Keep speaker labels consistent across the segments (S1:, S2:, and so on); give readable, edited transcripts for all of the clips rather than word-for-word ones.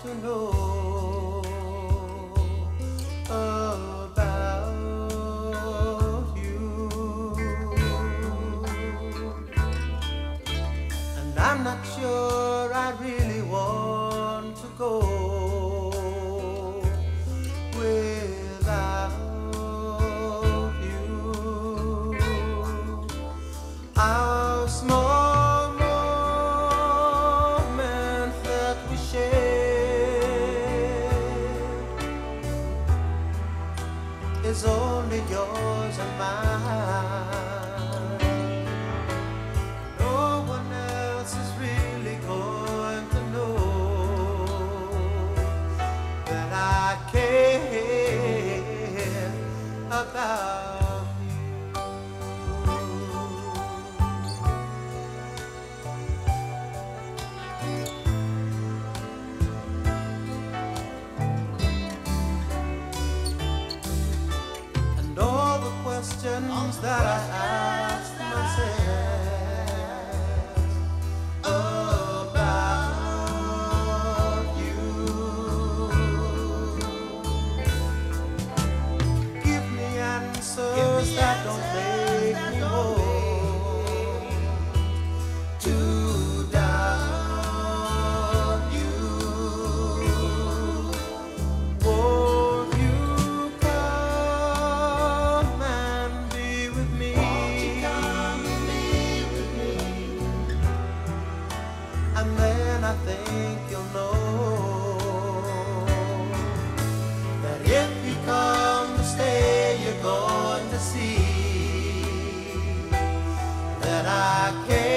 S1: to know about you, and I'm not sure I really want to go without you. Our small moment that we share is only yours and mine. No one else is really going to know that I care about you. And all the questions that I ask myself about you, give me answers that don't make me want to doubt you. Won't you come and be with me? And then I think you'll know that if you come to stay, you're going to see that I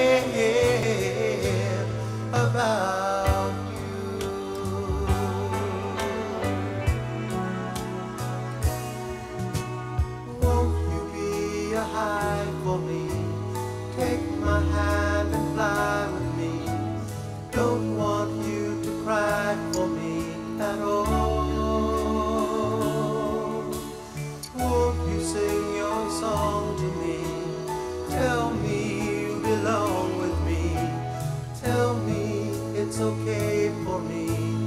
S1: care about you. Won't you be a high for me? Take my hand and fly with me. Don't want you to cry for me at all. Won't you sing your song to me? Tell me you belong with me. Tell me it's okay for me